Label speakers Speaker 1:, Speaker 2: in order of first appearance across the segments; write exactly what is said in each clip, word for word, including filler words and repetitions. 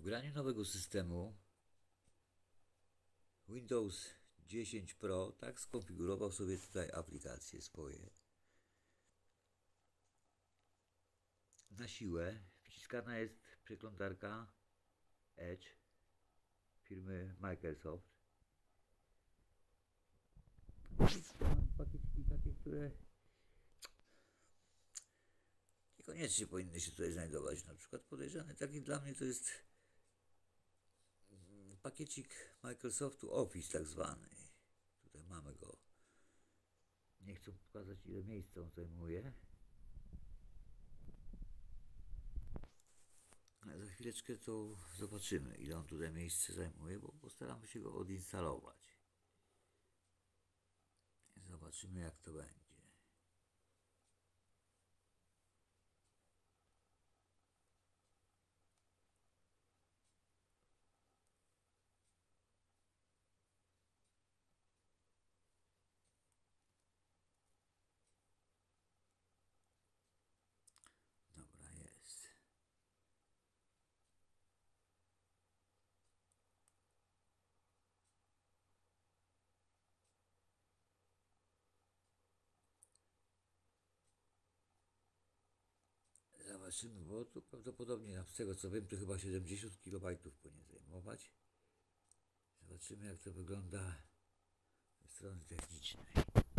Speaker 1: wgraniu nowego systemu Windows dziesięć Pro tak skonfigurował sobie tutaj aplikacje swoje. Na siłę wciskana jest przeglądarka Edge firmy Microsoft. Mam pakietki takie, które niekoniecznie powinny się tutaj znajdować. Na przykład podejrzany taki dla mnie to jest pakiecik Microsoftu Office tak zwany. Tutaj mamy go. Nie chcę pokazać, ile miejsca on zajmuje. Ale za chwileczkę to zobaczymy, ile on tutaj miejsce zajmuje, bo postaramy się go odinstalować. Zobaczymy, jak to będzie. Dobra, jest. Zobaczymy, bo tu prawdopodobnie, z tego co wiem, to chyba siedemdziesiąt kilobajtów powinien zajmować. Zobaczymy, jak to wygląda ze strony technicznej.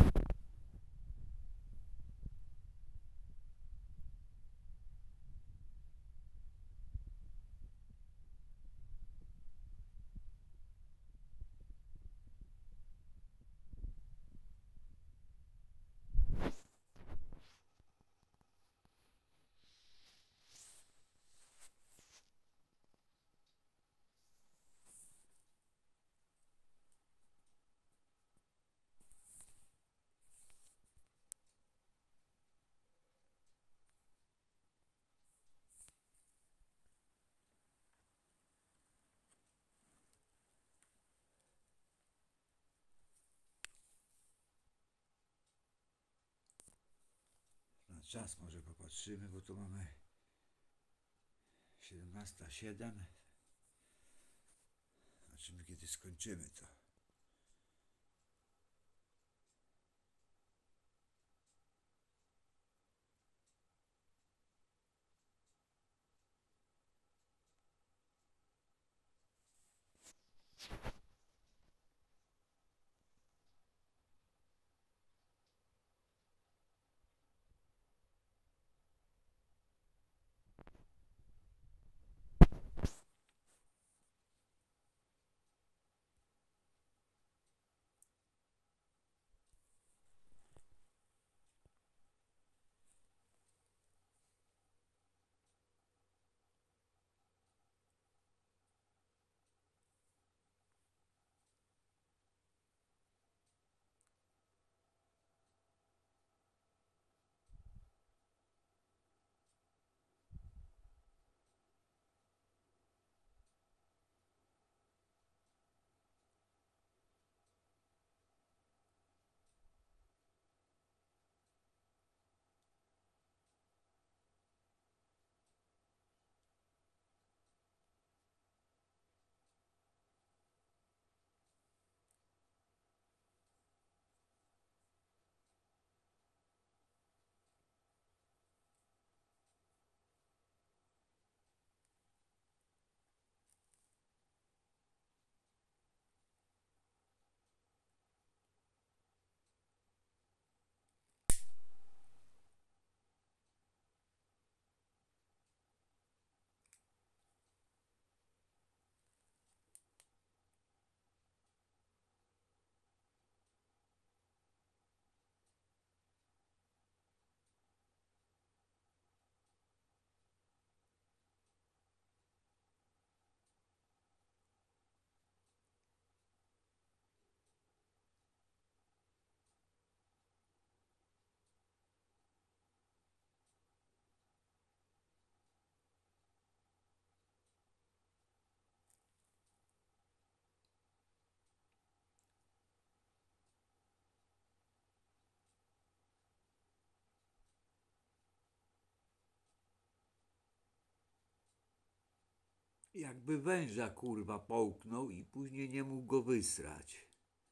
Speaker 1: Na czas może popatrzymy, bo tu mamy siedemnasta siedem. Zobaczymy, kiedy skończymy to. Jakby węża kurwa połknął i później nie mógł go wysrać.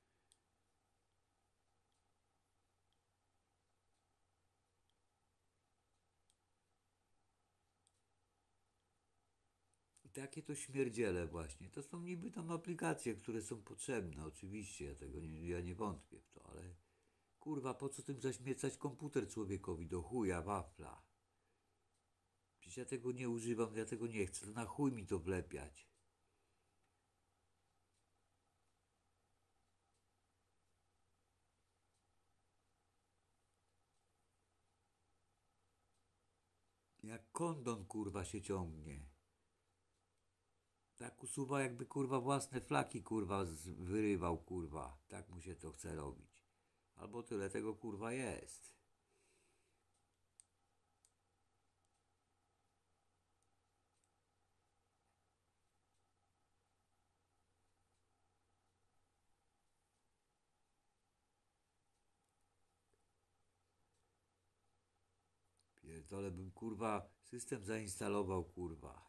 Speaker 1: I takie to śmierdziele właśnie. To są niby tam aplikacje, które są potrzebne. Oczywiście, ja tego nie, ja nie wątpię w to, ale kurwa, po co tym zaśmiecać komputer człowiekowi do chuja wafla? Przecież ja tego nie używam, ja tego nie chcę. To na chuj mi to wlepiać. Jak kondon kurwa się ciągnie. Tak usuwa jakby kurwa własne flaki kurwa z- wyrywał kurwa. Tak mu się to chce robić. Albo tyle tego kurwa jest. Pierdolę bym kurwa system zainstalował kurwa.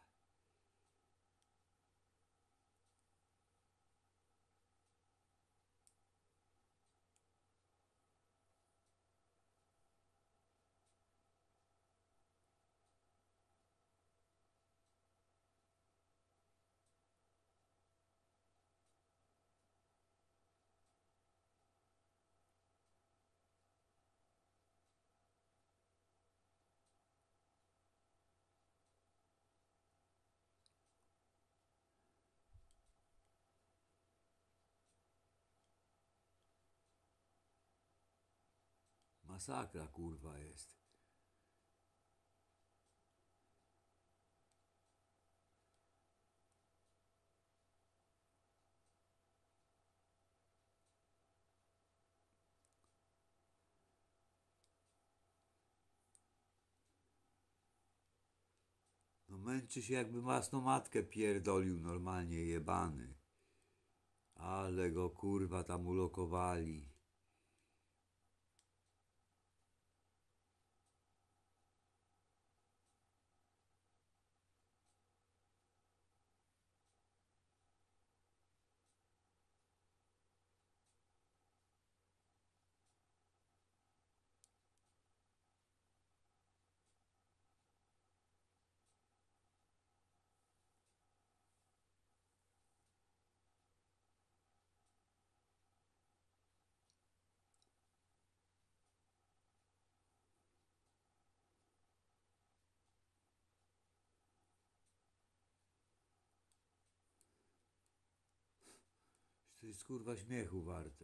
Speaker 1: Masakra kurwa jest. No męczy się jakby masną matkę pierdolił normalnie jebany. Ale go kurwa tam ulokowali. To jest kurwa śmiechu warte.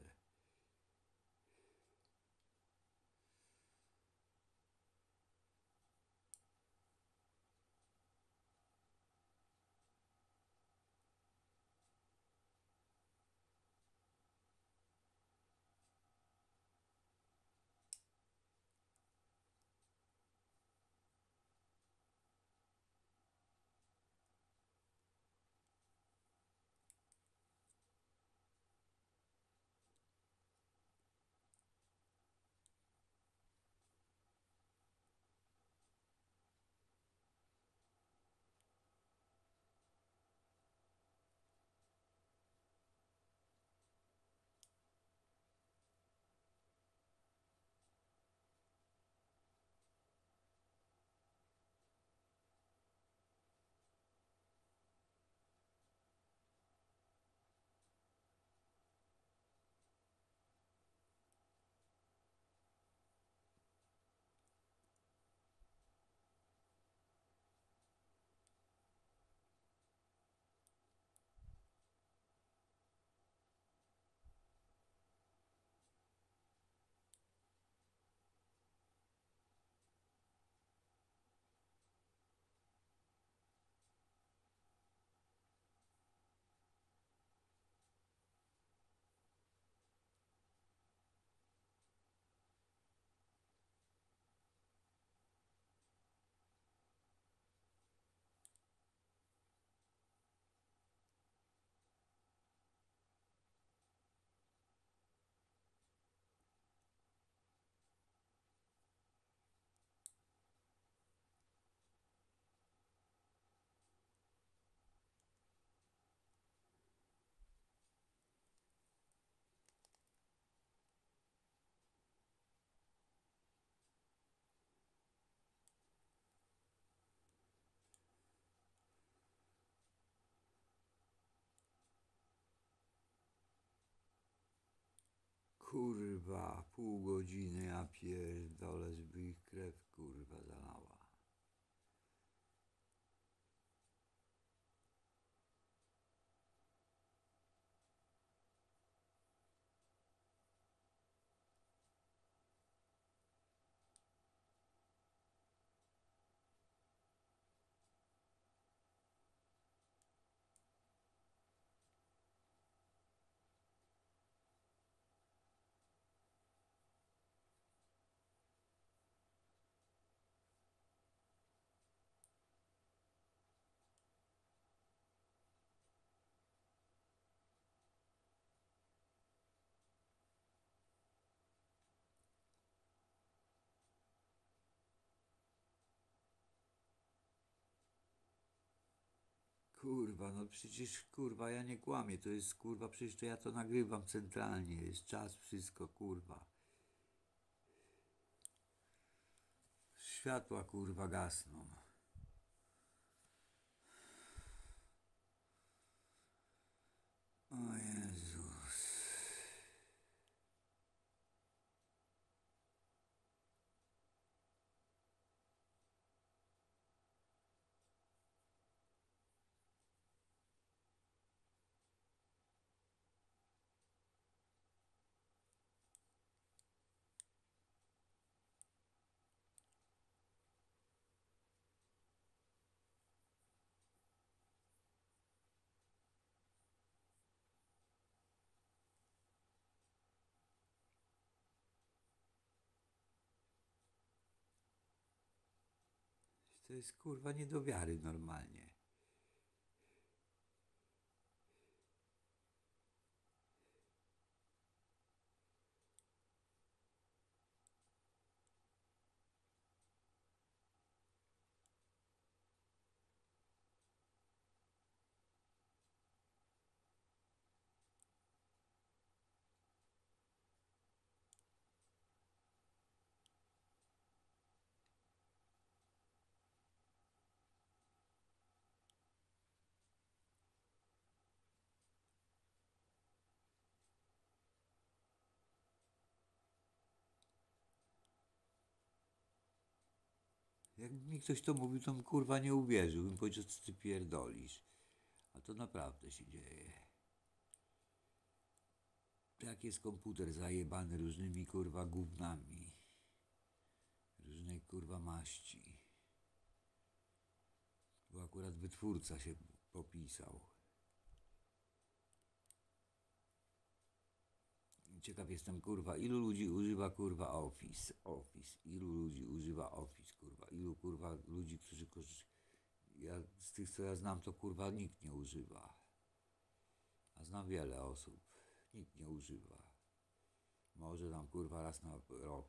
Speaker 1: Kurwa, pół godziny, ja pierdolę, żeby ich krew kurwa zalała. Kurwa, no przecież kurwa, ja nie kłamię, to jest kurwa, przecież to ja to nagrywam centralnie, jest czas, wszystko kurwa. Światła kurwa gasną. O Jezus. To jest kurwa nie do wiary normalnie. Jak mi ktoś to mówił, to bym kurwa nie uwierzył, bym powiedział, co ty pierdolisz. A to naprawdę się dzieje. Jak jest komputer zajebany różnymi kurwa gównami. Różnej kurwa maści. Bo akurat wytwórca się popisał. Ciekaw jestem kurwa, ilu ludzi używa kurwa Office, Office, ilu ludzi używa Office kurwa, ilu kurwa ludzi, którzy korzystają. Ja z tych co ja znam to kurwa nikt nie używa. A znam wiele osób. Nikt nie używa. Może tam kurwa raz na rok.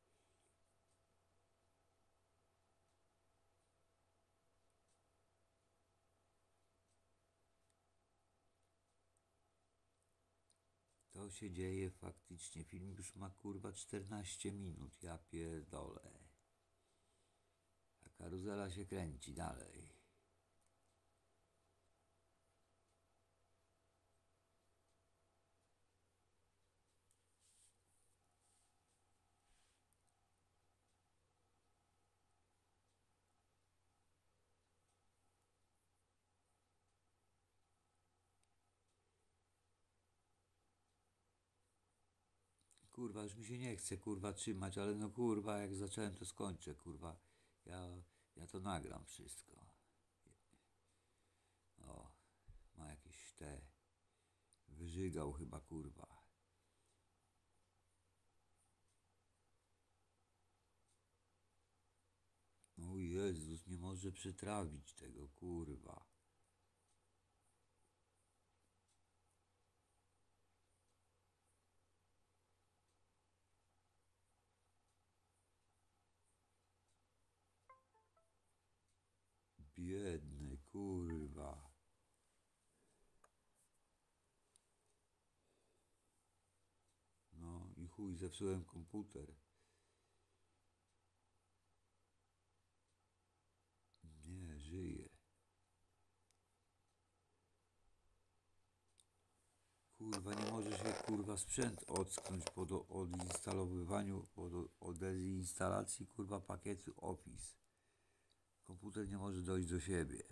Speaker 1: To się dzieje faktycznie. Film już ma kurwa czternaście minut. Ja pierdolę. A karuzela się kręci dalej. Kurwa, już mi się nie chce kurwa trzymać, ale no kurwa, jak zacząłem to skończę, kurwa. Ja, ja to nagram wszystko. O, ma jakieś te... Wyżygał chyba kurwa. O Jezus, nie może przytrawić tego kurwa. Biedny kurwa. No i chuj, zepsułem komputer. Nie, żyje. Kurwa, nie może się kurwa kurwa sprzęt ocknąć po do, odinstalowywaniu, po do, o dezinstalacji kurwa pakietu Office. Komputer nie może dojść do siebie.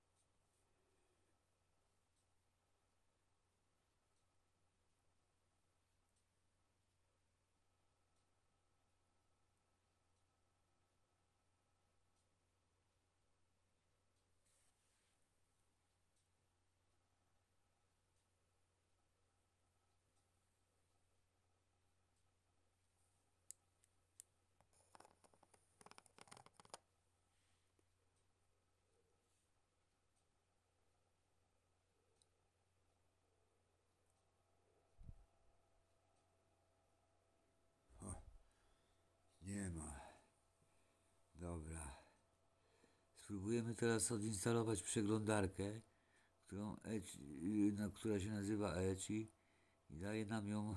Speaker 1: Nie ma. Dobra. Spróbujemy teraz odinstalować przeglądarkę, którą Eci, na, która się nazywa Eci i daje nam ją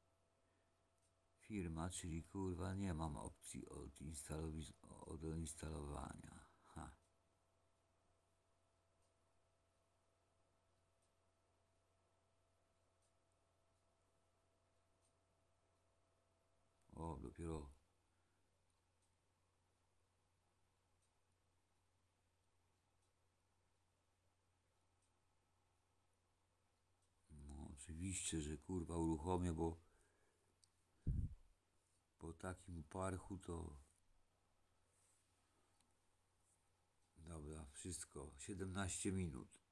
Speaker 1: firma, czyli kurwa nie mam opcji odinstalowania. Ha. O, dopiero. No oczywiście, że kurwa uruchomię, bo po takim parchu to... Dobra, wszystko. siedemnaście minut.